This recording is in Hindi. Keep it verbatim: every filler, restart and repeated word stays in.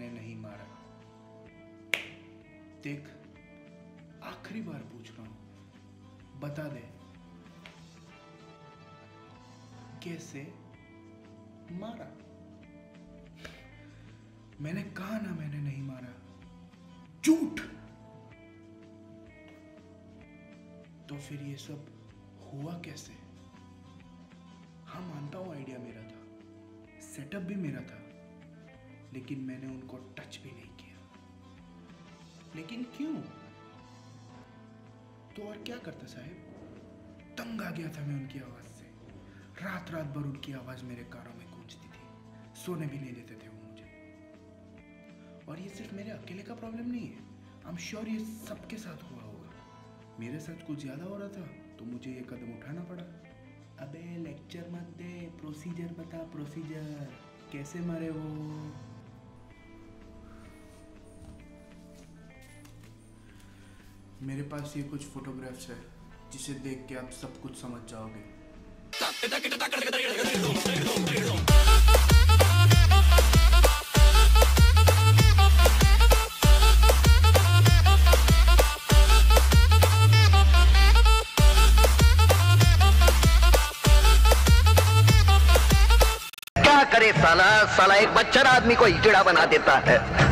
मैंने नहीं मारा। देख, आखिरी बार पूछ रहा हूं, बता दे कैसे मारा। मैंने कहा ना मैंने नहीं मारा। झूठ। तो फिर ये सब हुआ कैसे? हाँ, मानता हूं आइडिया मेरा था, सेटअप भी मेरा था, लेकिन मैंने उनको टच भी नहीं किया। लेकिन क्यों? तो और क्या करता साहब? तंग आ गया था मैं उनकी आवाज से। रात रात भर उनकी आवाज मेरे कानों में गूंजती थी, सोने भी नहीं देते थे वो मुझे। और ये सिर्फ मेरे अकेले का प्रॉब्लम नहीं है, आई एम श्योर ये सबके साथ हुआ होगा। मेरे साथ कुछ ज्यादा हो रहा था तो मुझे ये कदम उठाना पड़ा। अबे लेक्चर मत दे, प्रोसीजर बता, प्रोसीजर कैसे मारे वो। मेरे पास ये कुछ फोटोग्राफ्स है जिसे देख के आप सब कुछ समझ जाओगे। क्या करे साला साला एक बच्चा आदमी को हिजड़ा बना देता है।